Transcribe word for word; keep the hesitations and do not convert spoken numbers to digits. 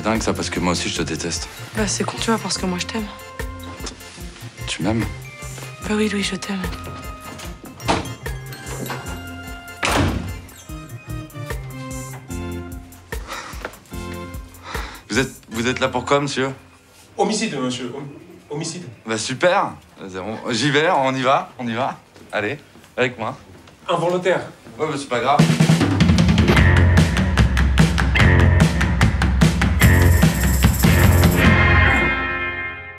dingue ça, parce que moi aussi je te déteste. Bah c'est con, tu vois, parce que moi je t'aime. Tu m'aimes? Bah oui, Louis, je t'aime. Vous êtes, vous êtes là pour quoi, monsieur? Homicide, monsieur. Hom homicide. Bah super. J'y vais, on y va, on y va. Allez, avec moi. Involontaire. Ouais, bah c'est pas grave.